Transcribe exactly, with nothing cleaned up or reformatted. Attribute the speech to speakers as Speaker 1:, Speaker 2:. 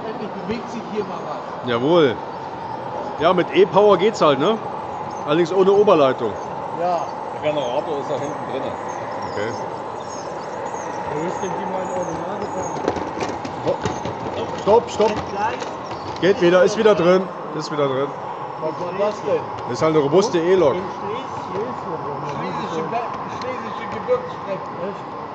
Speaker 1: endlich bewegt sich hier mal was.
Speaker 2: Jawohl. Ja, mit E-Power geht's halt, ne? Allerdings ohne Oberleitung.
Speaker 1: Ja.
Speaker 3: Der Generator ist da hinten drin.
Speaker 2: Okay.
Speaker 1: Wo ist denn die mal in Original?
Speaker 2: Stopp, stopp. Geht wieder, ist wieder drin. Ist wieder drin.
Speaker 1: Was war das denn?
Speaker 2: Das ist halt eine robuste E-Lok.
Speaker 1: Schlesische, Schlesische Gebirgsstrecke.